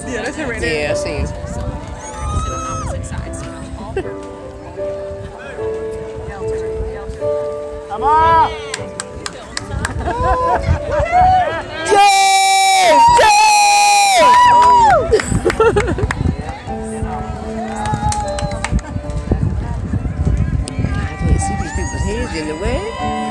Yeah, that's it right there. Yeah, I see you. Come on! Jay! I can't see these people's heads in the way.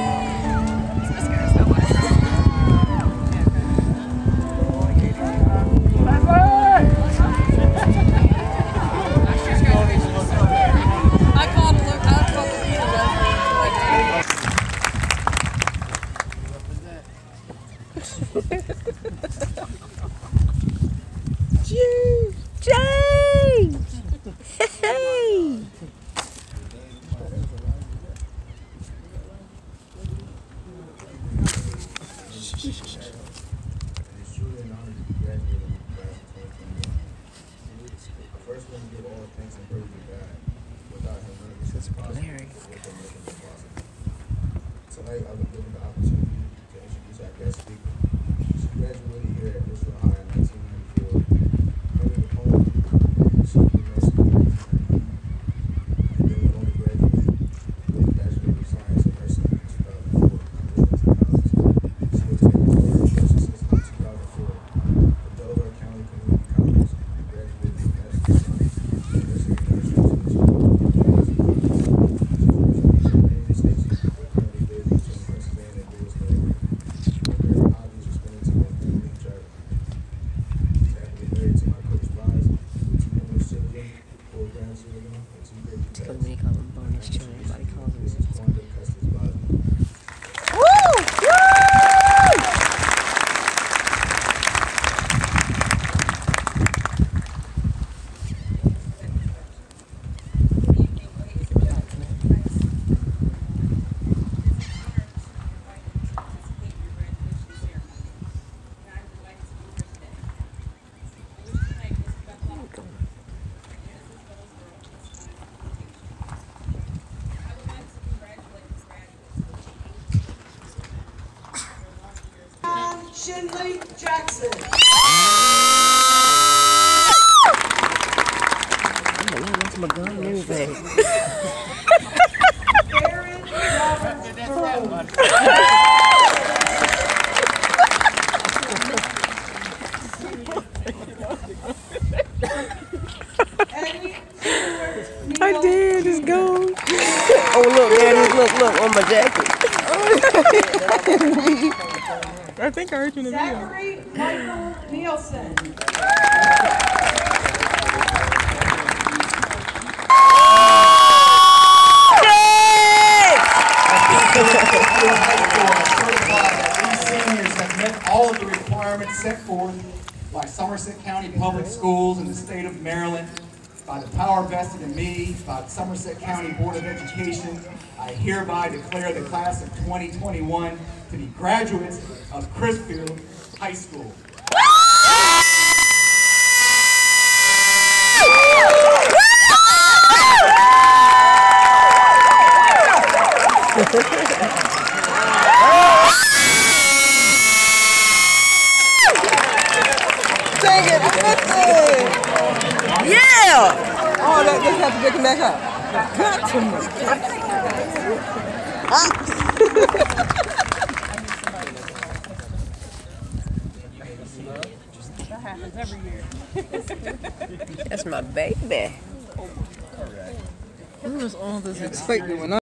Jay! Hey! First, let me give all thanks and praise to God. Without Him, none of this is possible. Tonight, I've been given the opportunity to introduce our guest speaker. She graduated here at Bristol High in 1994. Coming to home, she was nursing in 1990. And then went on to graduate with a Bachelor of Science in Nursing in 2004 from Richmond College. She obtained her nursing assistant in 2004 from Delaware County Community College and graduated with a Bachelor of Science in Nursing and Nursery Teaching. They call them bonus children. Everybody calls them. Shinley Jackson. That's my gun and everything. Aaron Robert Thru. I did, it's gone. Oh look, Daddy, look, on my jacket. I think I heard you in the video. Zachary Michael Nielsen. These seniors have met all of the requirements set forth by Somerset County Public Schools in the state of Maryland, by the power vested in me, by the Somerset County Board of Education. I hereby declare the class of 2021 to be graduates of Chrisfield High School. Sing it! Yeah! Oh, that just have to pick him back up. Got to me. That happens every year. That's my baby. Who was all this excitement when I